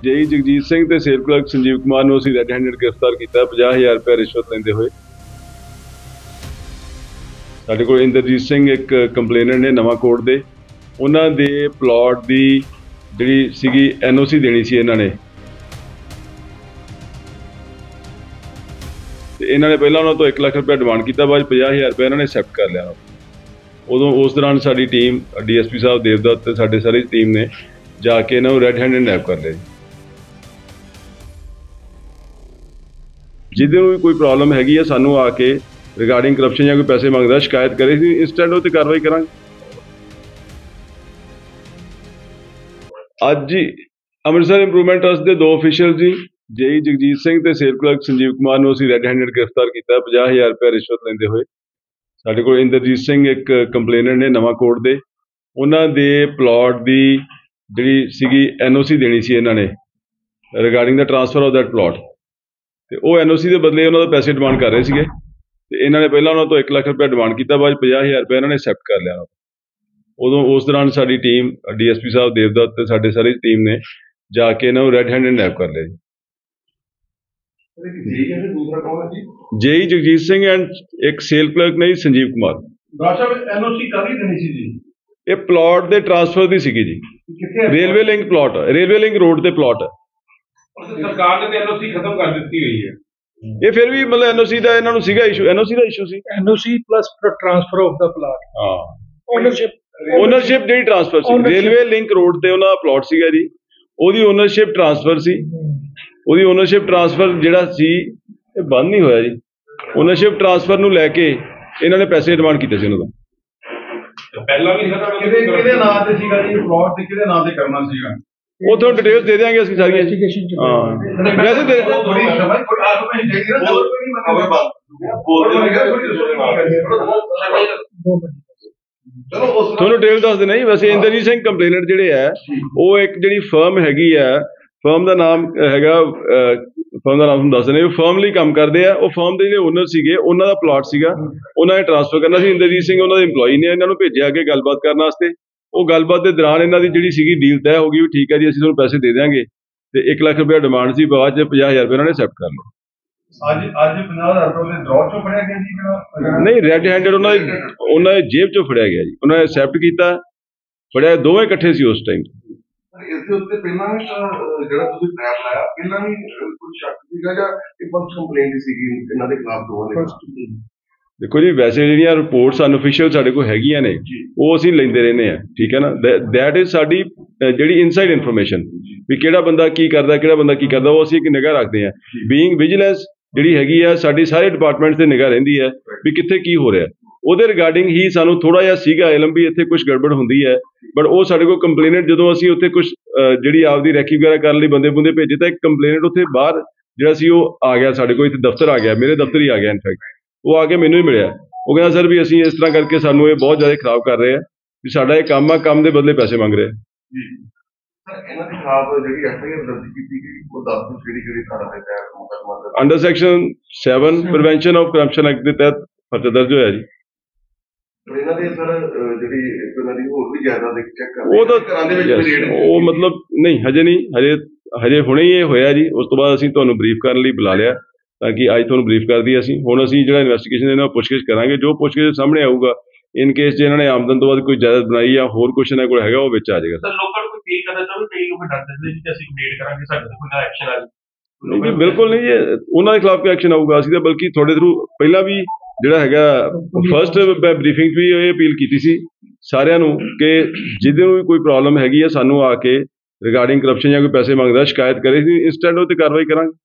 JEE Jagjit Singh ते cell clerk Sanjeev Kumar ਨੂੰ ਅਸੀਂ ਰੈੱਡ ਹੈਂਡਡ ਗ੍ਰਿਫਤਾਰ ਕੀਤਾ 50000 ਰੁਪਏ ਰਿਸ਼ਵਤ ਲੈਂਦੇ ਹੋਏ। ਸਾਡੇ ਕੋਲ ਇੰਦਰਜੀਤ ਸਿੰਘ ਇੱਕ ਕੰਪਲੇਨਰ ਨੇ ਨਵਾਂ ਕੋਟ ਦੇ, ਉਹਨਾਂ ਦੇ ਪਲਾਟ ਦੀ ਜਿਹੜੀ ਸੀਗੀ NOC ਦੇਣੀ ਸੀ ਇਹਨਾਂ ਨੇ, ਤੇ ਇਹਨਾਂ ਨੇ ਪਹਿਲਾਂ ਉਹਨਾਂ ਤੋਂ 1 ਲੱਖ ਰੁਪਏ ਡਿਮਾਂਡ ਕੀਤਾ, ਬਾਅਦ 50000 ਰੁਪਏ ਇਹਨਾਂ ਨੇ ਐਕਸੈਪਟ ਕਰ ਲਿਆ। ਉਦੋਂ ਉਸ ਦੌਰਾਨ ਸਾਡੀ ਟੀਮ DSP ਸਾਹਿਬ ਦੇਵਦੱਤ ਤੇ ਸਾਡੇ ਸਾਰੀ ਟੀਮ ਨੇ ਜਾ ਕੇ ਇਹਨਾਂ ਨੂੰ ਰੈੱਡ ਹੈਂਡਡ ਨੈਪ ਕਰ ਲਿਆ। ਜਿਹਦੇ ਨੂੰ ਵੀ ਕੋਈ ਪ੍ਰੋਬਲਮ ਹੈਗੀ ਹੈ ਸਾਨੂੰ ਆ ਕੇ ਰਿਗਾਰਡਿੰਗ ਕਰਪਸ਼ਨ ਜਾਂ ਕੋਈ ਪੈਸੇ ਮੰਗਦਾ ਸ਼ਿਕਾਇਤ ਕਰੇ, ਸੀ ਇੰਸਟੈਂਟ ਉਹ 'ਤੇ ਕਾਰਵਾਈ ਕਰਾਂਗੇ। ਅੱਜ ਅੰਮ੍ਰਿਤਸਰ ਇੰਪਰੂਵਮੈਂਟ ਟਰਸਟ ਦੇ 2 ਅਫੀਸ਼ੀਅਲ ਜੀ ਜੇਈ ਜਗਜੀਤ ਸਿੰਘ ਤੇ ਸੇਲ ਕਲਰਕ ਸੰਜੀਵ ਕੁਮਾਰ ਨੂੰ ਅਸੀਂ ਰੈੱਡ ਹੈਂਡਡ ਗ੍ਰਿਫਤਾਰ ਕੀਤਾ 50000 ਰੁਪਏ ਰਿਸ਼ਵਤ ਲੈਂਦੇ ਹੋਏ। ਸਾਡੇ ਕੋਲ ਇੰਦਰਜੀਤ ਸਿੰਘ ਇੱਕ ਕੰਪਲੇਨਰ ਨੇ ਨਵਾਂ ਕੋਟ ਦੇ, ਉਹਨਾਂ ਦੇ ਪਲਾਟ ਦੀ ਜਿਹੜੀ ਸੀਗੀ NOC ਦੇਣੀ ਸੀ ਇਹਨਾਂ ਨੇ ਰਿਗਾਰਡਿੰਗ ਦਾ ਟਰਾਂਸਫਰ ਆਫ ਦੈਟ ਪਲਾਟ, ਤੇ ਉਹ NOC ਦੇ ਬਦਲੇ ਉਹਨਾਂ ਦਾ ਪੈਸੇ ਡਿਮਾਂਡ ਕਰ ਰਹੇ ਸੀਗੇ, ਤੇ ਇਹਨਾਂ ਨੇ ਪਹਿਲਾਂ ਉਹਨਾਂ ਤੋਂ 1 ਲੱਖ ਰੁਪਏ ਡਿਮਾਂਡ ਕੀਤਾ, ਬਾਅਦ 50000 ਰੁਪਏ ਇਹਨਾਂ ਨੇ ਐਕਸੈਪਟ ਕਰ ਲਿਆ। ਉਦੋਂ ਉਸ ਦੌਰਾਨ ਸਾਡੀ ਟੀਮ DSP ਸਾਹਿਬ ਦੇਵਦੱਤ ਤੇ ਸਾਡੇ ਸਾਰੀ ਟੀਮ ਨੇ ਜਾ ਕੇ ਇਹਨਾਂ ਨੂੰ ਰੈੱਡ ਹੈਂਡਡ ਨੈਪ ਕਰ ਲਿਆ ਜੀ। ਜੇਈ ਜਗਜੀਤ ਸਿੰਘ ਐਂਡ ਇੱਕ ਸੇਲ ਕਲਰਕ ਨੇ ਸੰਜੀਵ ਕੁਮਾਰ। NOC ਕਾਹਦੀ ਦੇਣੀ ਸੀ ਜੀ? ਇਹ ਪਲਾਟ ਦੇ ਟਰਾਂਸਫਰ ਦੀ ਸੀਗੀ ਜੀ, railway link plot, railway link road ਤੇ ਪਲਾਟ ਹੈ। ਸਰਕਾਰ ਨੇ NOC ਖਤਮ ਕਰ ਦਿੱਤੀ ਹੋਈ ਹੈ। ਇਹ ਫਿਰ ਵੀ ਮਤਲਬ NOC ਦਾ ਇਹਨਾਂ ਨੂੰ ਸੀਗਾ ਇਸ਼ੂ, NOC ਦਾ ਇਸ਼ੂ ਸੀ। NOC ਪਲੱਸ ਟ੍ਰਾਂਸਫਰ ਆਫ ਦਾ ਪਲਾਟ, ਹਾਂ ਓਨਰਸ਼ਿਪ ਜਿਹੜੀ ਟ੍ਰਾਂਸਫਰ ਸੀ, ਰੇਲਵੇ ਲਿੰਕ ਰੋਡ ਤੇ ਉਹਨਾਂ ਦਾ ਪਲਾਟ ਸੀਗਾ ਜੀ, ਉਹਦੀ ਓਨਰਸ਼ਿਪ ਟ੍ਰਾਂਸਫਰ ਸੀ। ਉਹਦੀ ਓਨਰਸ਼ਿਪ ਟ੍ਰਾਂਸਫਰ ਜਿਹੜਾ ਸੀ ਇਹ ਬੰਦ ਨਹੀਂ ਹੋਇਆ ਜੀ। ਓਨਰਸ਼ਿਪ ਟ੍ਰਾਂਸਫਰ ਨੂੰ ਲੈ ਕੇ ਇਹਨਾਂ ਨੇ ਪੈਸੇ ਡਿਮਾਂਡ ਕੀਤੇ ਸੀ ਉਹਨਾਂ ਦਾ। ਪਹਿਲਾਂ ਵੀ ਕਿਹਦੇ ਨਾਂ ਤੇ ਸੀਗਾ ਜੀ ਪਲਾਟ, ਤੇ ਕਿਹਦੇ ਨਾਂ ਤੇ ਕਰਨਾ ਸੀਗਾ ਉਹ ਤੁਹਾਨੂੰ ਡਿਟੇਲਸ ਦੇ ਦਿਆਂਗੇ ਅਸੀਂ ਸਾਰੀਆਂ। ਹਾਂ ਵੈਸੇ ਤੁਹਾਨੂੰ ਡਿਟੇਲ ਦੱਸ ਦੇਣਾ ਜੀ। ਵੈਸੇ ਇੰਦਰਜੀਤ ਸਿੰਘ ਕੰਪਲੇਨਰ ਜਿਹੜੇ ਹੈ ਉਹ ਇੱਕ ਜਿਹੜੀ ਫਰਮ ਹੈਗੀ ਹੈ, ਫਰਮ ਦਾ ਨਾਮ ਹੈਗਾ, ਫਰਮ ਦਾ ਨਾਮ ਤੁਹਾਨੂੰ ਦੱਸ ਦਿੰਦੇ, ਉਹ ਫਰਮ ਲਈ ਕੰਮ ਕਰਦੇ ਆ। ਉਹ ਫਰਮ ਦੇ ਜਿਹੜੇ ਓਨਰ ਸੀਗੇ ਉਹਨਾਂ ਦਾ ਪਲਾਟ ਸੀਗਾ, ਉਹਨਾਂ ਨੇ ਟਰਾਂਸਫਰ ਕਰਨਾ ਸੀ। ਇੰਦਰਜੀਤ ਸਿੰਘ ਉਹਨਾਂ ਦੇ ਇੰਪਲੋਈ ਨੇ ਇਹਨਾਂ ਨੂੰ ਭੇਜਿਆ ਅੱਗੇ ਗੱਲਬਾਤ ਕਰਨ ਵਾਸਤੇ। ਉਹ ਗੱਲਬਾਤ ਦੇ ਦੌਰਾਨ ਇਹਨਾਂ ਦੀ ਜਿਹੜੀ ਸੀਗੀ ਡੀਲ ਤੈਅ ਹੋ ਗਈ ਵੀ ਠੀਕ ਹੈ ਜੀ ਅਸੀਂ ਤੁਹਾਨੂੰ ਪੈਸੇ ਦੇ ਦਿਆਂਗੇ, ਤੇ 1 ਲੱਖ ਰੁਪਏ ਡਿਮਾਂਡ ਸੀ, ਬਾਅਦ 'ਚ 50000 ਰੁਪਏ ਉਹਨਾਂ ਨੇ ਐਕਸੈਪਟ ਕਰ ਲਿਆ। ਅੱਜ 50000 ਰੁਪਏ ਦੇ ਡਰਾਅ ਚੋਂ ਫੜਿਆ ਗਿਆ ਜੀ? ਨਹੀਂ, ਰੈੱਡ ਹੈਂਡਡ ਉਹਨਾਂ ਦੇ ਜੇਬ ਚੋਂ ਫੜਿਆ ਗਿਆ ਜੀ, ਉਹਨਾਂ ਨੇ ਐਕਸੈਪਟ ਕੀਤਾ, ਫੜਿਆ ਦੋਵੇਂ ਇਕੱਠੇ ਸੀ ਉਸ ਟਾਈਮ। ਇਸ ਦੇ ਉੱਤੇ ਪਹਿਲਾਂ ਵੀ ਜਿਹੜਾ ਤੁਸੀਂ ਟ੍ਰੈਪ ਲਾਇਆ, ਪਹਿਲਾਂ ਵੀ ਕੋਈ ਸ਼ੱਕ ਸੀਗਾ ਜਾਂ ਇਹ ਬਸ ਕੰਪਲੇਂਟ ਸੀਗੀ ਇਹਨਾਂ ਦੇ ਖਿਲਾਫ ਦੋਵਾਂ ਦੇ? ਦੇਖੋ ਜੀ, ਵੈਸੇ ਜਿਹੜੀਆਂ ਰਿਪੋਰਟਸ ਅਨਅਫੀਸ਼ੀਅਲ ਸਾਡੇ ਕੋਲ ਹੈਗੀਆਂ ਨੇ ਉਹ ਅਸੀਂ ਲੈਂਦੇ ਰਹਿੰਦੇ ਹਾਂ, ਠੀਕ ਹੈ ਨਾ। ਦੈਟ ਇਜ਼ ਸਾਡੀ ਜਿਹੜੀ ਇਨਸਾਈਡ ਇਨਫੋਰਮੇਸ਼ਨ ਵੀ ਕਿਹੜਾ ਬੰਦਾ ਕੀ ਕਰਦਾ, ਕਿਹੜਾ ਬੰਦਾ ਕੀ ਕਰਦਾ, ਉਹ ਅਸੀਂ ਇੱਕ ਨਿਗਾਹ ਰੱਖਦੇ ਹਾਂ। ਬੀਇੰਗ ਵਿਜੀਲੈਂਸ ਜਿਹੜੀ ਹੈਗੀ ਆ ਸਾਡੀ ਸਾਰੇ ਡਿਪਾਰਟਮੈਂਟਸ ਤੇ ਨਿਗਾਹ ਰਹਿੰਦੀ ਹੈ ਵੀ ਕਿੱਥੇ ਕੀ ਹੋ ਰਿਹਾ। ਉਹਦੇ ਰਿਗਾਰਡਿੰਗ ਹੀ ਸਾਨੂੰ ਥੋੜਾ ਜਿਹਾ ਸੀਗਾ ਇਲਮ ਵੀ ਇੱਥੇ ਕੁਝ ਗੜਬੜ ਹੁੰਦੀ ਹੈ, ਬਟ ਉਹ ਸਾਡੇ ਕੋਲ ਕੰਪਲੇਨੈਂਟ ਜਦੋਂ ਅਸੀਂ ਉੱਥੇ ਕੁਝ ਜਿਹੜੀ ਆਪਦੀ ਰੈਕੀ ਵਗੈਰਾ ਕਰਨ ਲਈ ਬੰਦੇ ਭੇਜੇ ਤਾਂ ਇੱਕ ਕੰਪਲੇਨੈਂਟ ਉੱਥੇ ਬਾਹਰ ਜਿਹੜਾ ਸੀ ਉਹ ਆ ਗਿਆ ਸਾਡੇ ਕੋਲ, ਇੱਥੇ ਦਫ਼ਤਰ ਆ ਗਿਆ, ਮੇਰੇ ਦਫ਼ਤਰ ਹੀ ਆ ਗਿਆ। ਇਨਫੈਕਟ ਉਹ ਆ ਕੇ ਮੈਨੂੰ ਹੀ ਮਿਲਿਆ, ਉਹ ਕਹਿੰਦਾ ਸਰ ਵੀ ਅਸੀਂ ਇਸ ਤਰ੍ਹਾਂ ਕਰਕੇ ਸਾਨੂੰ ਇਹ ਬਹੁਤ ਜ਼ਿਆਦਾ ਖਰਾਬ ਕਰ ਰਹੇ ਆ, ਵੀ ਸਾਡਾ ਇਹ ਕੰਮ ਆ, ਕੰਮ ਦੇ ਬਦਲੇ ਪੈਸੇ ਮੰਗ ਰਹੇ ਆ। ਇਹਨਾਂ ਦੇ ਖਿਲਾਫ ਜਿਹੜੀ FIR ਦਰਜ ਕੀਤੀ ਗਈ ਉਹ ਦੱਸ ਦਿਓ ਕਿਹੜੀ ਧਾਰਾ ਦੇ ਤਹਿਤ? Under section 7 prevention of corruption act ਦੇ ਤਹਿਤ ਪਰਚਾ ਦਰਜ ਹੋਇਆ ਜੀ। ਇਹਨਾਂ ਦੇ ਸਰ ਜਿਹੜੀ ਇਹਨਾਂ ਦੀ ਹੋਰ ਵੀ ਜਾਇਦਾਦ ਚੈੱਕ ਕਰ ਉਹ ਤਾਂ ਉਹ ਮਤਲਬ ਨਹੀਂ, ਹਜੇ ਨਹੀਂ, ਹਜੇ ਹੁਣੇ ਹੀ ਇਹ ਹੋਇਆ ਜੀ। ਉਸ ਤੋਂ ਬਾਅਦ ਅਸੀਂ ਤੁਹਾਨੂੰ ਬਰੀਫ ਕਰਨ ਲਈ ਬੁਲਾ ਲਿਆ ਤਾਂ ਕਿ ਅੱਜ ਤੁਹਾਨੂੰ ਬਰੀਫ ਕਰ ਦਈਏ ਅਸੀਂ। ਹੁਣ ਅਸੀਂ ਜਿਹੜਾ ਇਨਵੈਸਟੀਗੇਸ਼ਨ ਇਹਨਾਂ ਪੁੱਛਗਿੱਛ ਕਰਾਂਗੇ, ਜੋ ਪੁੱਛਗਿੱਛ ਸਾਹਮਣੇ ਆਊਗਾ, ਇਨ ਕੇਸ ਜੇ ਇਹਨਾਂ ਨੇ ਆਮਦਨ ਤੋਂ ਬਾਅਦ ਕੋਈ ਜਾਇਦਾਦ ਬਣਾਈ ਜਾਂ ਹੋਰ ਕੁਛ ਇਹਨਾਂ ਕੋਲ ਹੈਗਾ ਉਹ ਵਿੱਚ ਆ ਜਾਏਗਾ। ਸਰ ਲੋਕਾਂ ਨੂੰ ਕੋਈ ਫੀਲ ਕਰਨਾ ਚਾਹੁੰਦੇ, ਕਈ ਲੋਕ ਡਰਦੇ ਕਿ ਅਸੀਂ ਕੰਪਲੇਂਟ ਕਰਾਂਗੇ ਸਾਡੇ ਤੇ ਕੋਈ ਐਕਸ਼ਨ ਆ ਜਾਵੇ? ਨਹੀਂ, ਬਿਲਕੁਲ ਨਹੀਂ ਜੀ, ਉਹਨਾਂ ਦੇ ਖਿਲਾਫ ਕੋਈ ਐਕਸ਼ਨ ਆਊਗਾ। ਅਸੀਂ ਤਾਂ ਬਲਕਿ ਤੁਹਾਡੇ ਥਰੂ ਪਹਿਲਾਂ ਵੀ ਜਿਹੜਾ ਹੈਗਾ ਫਸਟ ਬਰੀਫਿੰਗ ਵੀ ਇਹ ਅਪੀਲ ਕੀਤੀ ਸੀ ਸਾਰਿਆਂ ਨੂੰ ਕਿ ਜਿਹਦੇ ਨੂੰ ਵੀ ਕੋਈ ਪ੍ਰੋਬਲਮ ਹੈਗੀ ਹੈ ਸਾਨੂੰ ਆ ਕੇ ਰਿਗਾਰਡਿੰਗ ਕਰਪਸ਼ਨ ਜਾਂ ਕੋਈ ਪੈਸੇ ਮੰਗਦਾ ਸ਼ਿਕਾਇਤ ਕਰੇ, ਸੀ ਇੰਸਟੈਂਟ ਉਹ 'ਤੇ ਕਾਰਵਾਈ ਕਰਾਂਗੇ।